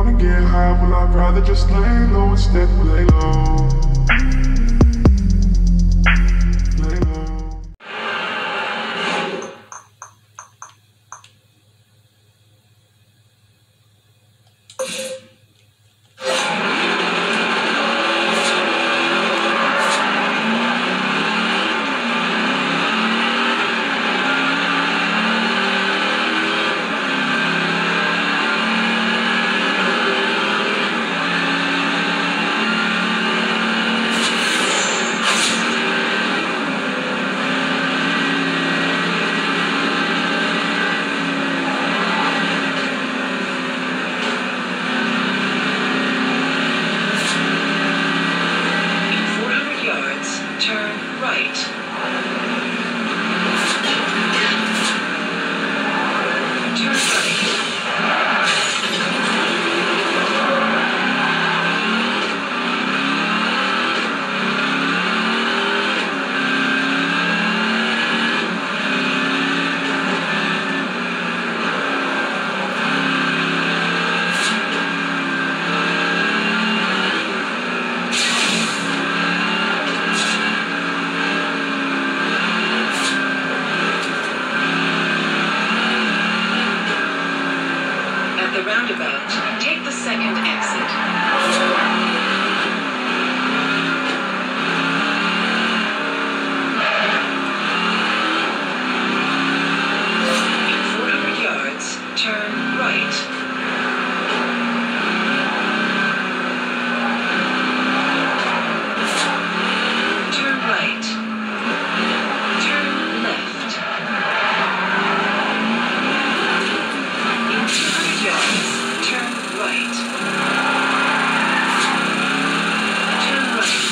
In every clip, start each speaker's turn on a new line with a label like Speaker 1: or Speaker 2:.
Speaker 1: wanna get high, well I'd rather just lay low instead, lay low. Lay low.
Speaker 2: Roundabout, take the second exit. In 400 yards, turn right. Turn right. Turn left. In 200 yards, turn right. Turn right.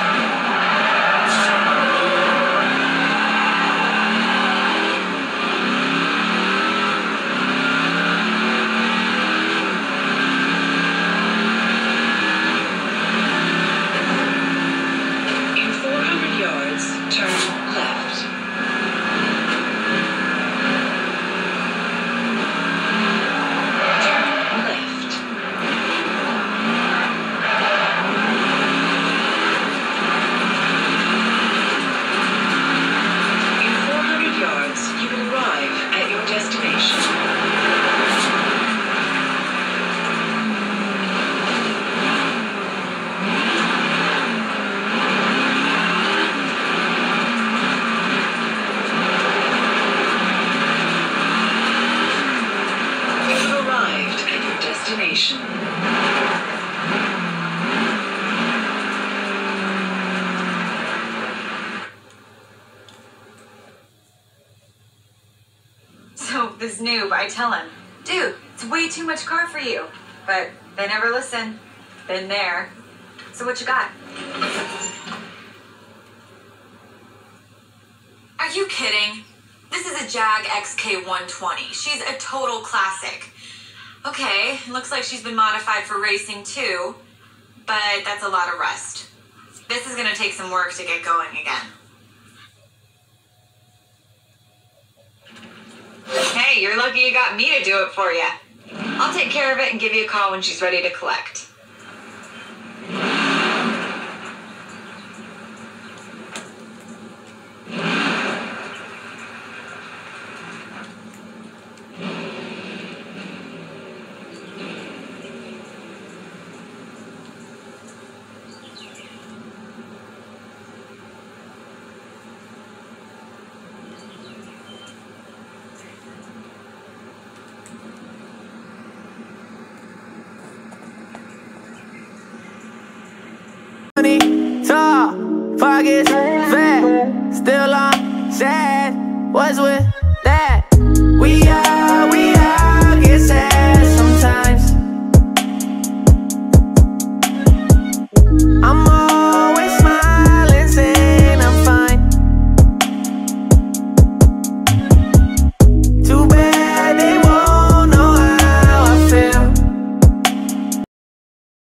Speaker 2: In 400 yards, turn left. Turn left. In 400 yards, you will arrive at your destination. You have arrived at your destination.
Speaker 3: So this noob, I tell him, dude, it's way too much car for you. But they never listen. Been there. So what you got? Are you kidding? This is a Jag XK120. She's a total classic. Okay, looks like she's been modified for racing too, but that's a lot of rust. This is gonna take some work to get going again. Hey, you're lucky you got me to do it for you. I'll take care of it and give you a call when she's ready to collect.
Speaker 4: Tall, pockets, fat, still on sad. What's with